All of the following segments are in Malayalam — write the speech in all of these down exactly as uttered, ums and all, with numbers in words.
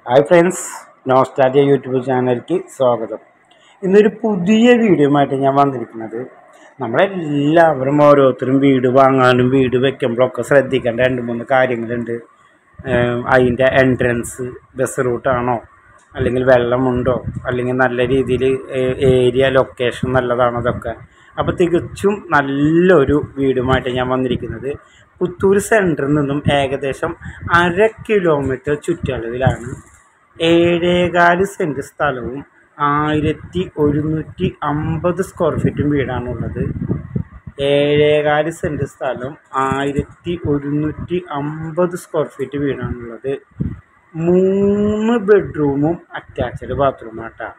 ഹായ് ഫ്രണ്ട്സ്, നോസ്റ്റാലിയ യൂട്യൂബ് ചാനലിലേക്ക് സ്വാഗതം. ഇന്നൊരു പുതിയ വീഡിയോ ആയിട്ട് ഞാൻ വന്നിരിക്കുന്നത്, നമ്മളെല്ലാവരും ഓരോരുത്തരും വീട് വാങ്ങാനും വീട് വെക്കുമ്പോഴൊക്കെ ശ്രദ്ധിക്കേണ്ട രണ്ട് മൂന്ന് കാര്യങ്ങളുണ്ട്. അതിൻ്റെ എൻട്രൻസ് ബസ് റൂട്ടാണോ, അല്ലെങ്കിൽ വെള്ളമുണ്ടോ, അല്ലെങ്കിൽ നല്ല രീതിയിൽ ഏരിയ ലൊക്കേഷൻ നല്ലതാണോ, അതൊക്കെ. അപ്പോൾ തികച്ചും നല്ലൊരു വീടുമായിട്ട് ഞാൻ വന്നിരിക്കുന്നത് പുത്തൂർ സെൻറ്ററിൽ നിന്നും ഏകദേശം അര കിലോമീറ്റർ ചുറ്റളവിലാണ് ഏഴേകാല് സെൻറ്റ് സ്ഥലവും ആയിരത്തി ഒരുന്നൂറ്റി അമ്പത് സ്ക്വയർ ഫീറ്റും വീടാണുള്ളത്. ഏഴേകാല് സെൻറ്റ് സ്ഥലം ആയിരത്തി ഒരുന്നൂറ്റി അമ്പത് സ്ക്വയർ ഫീറ്റ് വീടാണുള്ളത്. മൂന്ന് ബെഡ്റൂമും അറ്റാച്ച്ഡ് ബാത്റൂമാട്ടാണ്.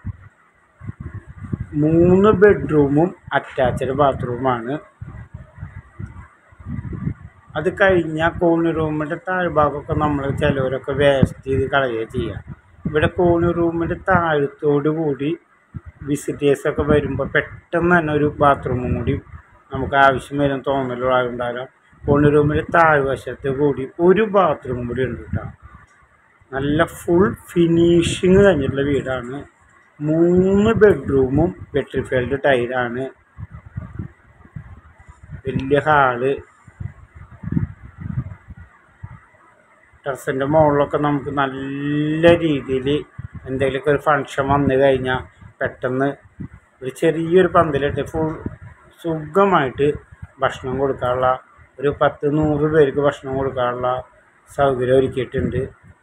മൂന്ന് ബെഡ്റൂമും അറ്റാച്ച്ഡ് ബാത്റൂമാണ്. അത് കഴിഞ്ഞാൽ കോണി റൂമിൻ്റെ താഴ്ഭാഗമൊക്കെ നമ്മൾ ചിലവരൊക്കെ വേസ്റ്റ് ചെയ്ത് കളയുക ചെയ്യുക. ഇവിടെ കോണി റൂമിൻ്റെ താഴത്തോടു കൂടി വിസിറ്റേഴ്സൊക്കെ വരുമ്പോൾ പെട്ടെന്ന് തന്നെ ഒരു ബാത്റൂമും കൂടി നമുക്ക് ആവശ്യം വരും തോന്നലുണ്ടാകും. കോണി റൂമിൻ്റെ താഴ്വശത്ത് കൂടി ഒരു ബാത്റൂം കൂടി ഉണ്ട് കേട്ടോ. നല്ല ഫുൾ ഫിനിഷിങ് കഴിഞ്ഞിട്ടുള്ള വീടാണ്. മൂന്ന് ബെഡ്റൂമും വെട്രിഫൈൽഡ് ടൈലാണ്. വലിയ ഹാള്, ടെറസിൻ്റെ മുകളിലൊക്കെ നമുക്ക് നല്ല രീതിയിൽ എന്തെങ്കിലുമൊക്കെ ഒരു ഫങ്ഷൻ വന്നു കഴിഞ്ഞാൽ പെട്ടെന്ന് ഒരു ചെറിയൊരു പന്തലിട്ട് ഫുൾ സുഖമായിട്ട് ഭക്ഷണം കൊടുക്കാനുള്ള, ഒരു പത്ത് നൂറ് പേർക്ക് ഭക്ഷണം കൊടുക്കാനുള്ള സൗകര്യം ഒരുക്കിയിട്ടുണ്ട്.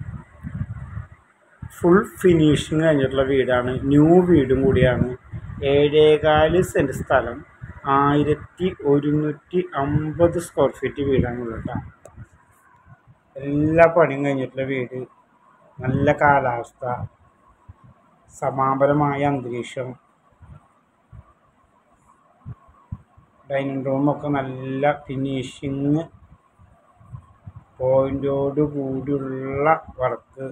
ഫുൾ ഫിനിഷിങ് കഴിഞ്ഞിട്ടുള്ള വീടാണ്. ന്യൂ വീടും കൂടിയാണ്. ഏഴേകാല് സെൻറ്റ് സ്ഥലം ആയിരത്തി ഒരുന്നൂറ്റി അമ്പത് സ്ക്വയർ ഫീറ്റ് വീടാണുള്ളത് കേട്ടോ. എല്ലാ പണിയും കഴിഞ്ഞിട്ടുള്ള വീട്, നല്ല കാലാവസ്ഥ, സമാപരമായ അന്തരീക്ഷം, ഡൈനിങ് റൂമൊക്കെ നല്ല ഫിനിഷിങ് പോയിൻ്റോട് കൂടിയുള്ള വർക്ക്.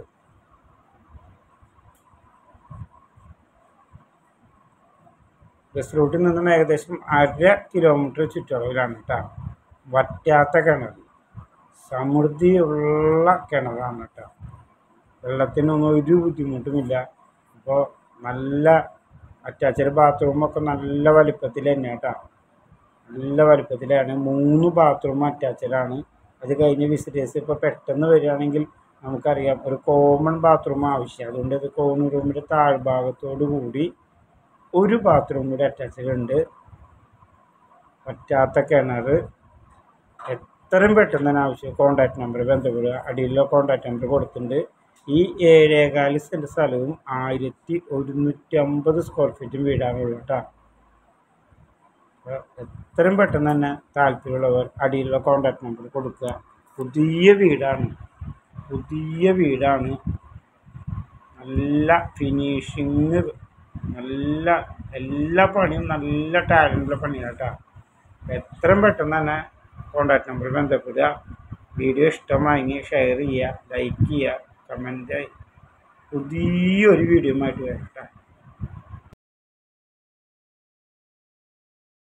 ബസ് റൂട്ടിൽ നിന്നും ഏകദേശം അര കിലോമീറ്റർ ചുറ്റളവിലാണ് കേട്ടോ. വറ്റാത്ത കിണർ, സമൃദ്ധിയുള്ള കിണറാണ് കേട്ടോ. വെള്ളത്തിനൊന്നും ഒരു ബുദ്ധിമുട്ടുമില്ല. അപ്പോൾ നല്ല അറ്റാച്ച്ഡ് ബാത്റൂമൊക്കെ നല്ല വലിപ്പത്തിൽ തന്നെ കേട്ടോ. നല്ല വലിപ്പത്തിലാണ്. മൂന്ന് ബാത്റൂം അറ്റാച്ച്ഡാണ്. അത് കഴിഞ്ഞ് വിസിറ്റേഴ്സ് ഇപ്പോൾ പെട്ടെന്ന് വരികയാണെങ്കിൽ നമുക്കറിയാം ഒരു കോമൺ ബാത്റൂം ആവശ്യം. അതുകൊണ്ട് അത് കോമൺ റൂമിൻ്റെ താഴ്ഭാഗത്തോടു കൂടി ഒരു ബാത്റൂം കൂടി അറ്റാച്ച്ഡ് ഉണ്ട്. പറ്റാത്ത കിണർ. എത്രയും പെട്ടെന്ന് തന്നെ ആവശ്യം കോൺടാക്ട് നമ്പർ ബന്ധപ്പെടുക. അടിയിലുള്ള കോൺടാക്ട് നമ്പർ കൊടുത്തിട്ടുണ്ട്. ഈ ഏഴേകാല് സെൻറ്റ് സ്ഥലവും ആയിരത്തി ഒരുന്നൂറ്റി അമ്പത് സ്ക്വയർ ഫീറ്റും വീടാണുള്ളൂ കേട്ടോ. എത്രയും പെട്ടെന്ന് തന്നെ താല്പര്യമുള്ളവർ അടിയിലുള്ള കോൺടാക്ട് നമ്പർ കൊടുക്കുക. പുതിയ വീടാണ്, പുതിയ വീടാണ്. നല്ല ഫിനിഷിങ്, നല്ല എല്ലാ പണിയും നല്ല ടാലൻ്റുള്ള പണിയാണ് കേട്ടോ. എത്രയും പെട്ടെന്ന് തന്നെ കോൺടാക്ട് നമ്പർ ബന്ധപ്പെടുക. വീഡിയോ ഇഷ്ടമായെങ്കിൽ ഷെയർ ചെയ്യുക, ലൈക്ക് ചെയ്യുക, കമൻറ്റ്. പുതിയൊരു വീഡിയോ ആയിട്ട് വരട്ടെ.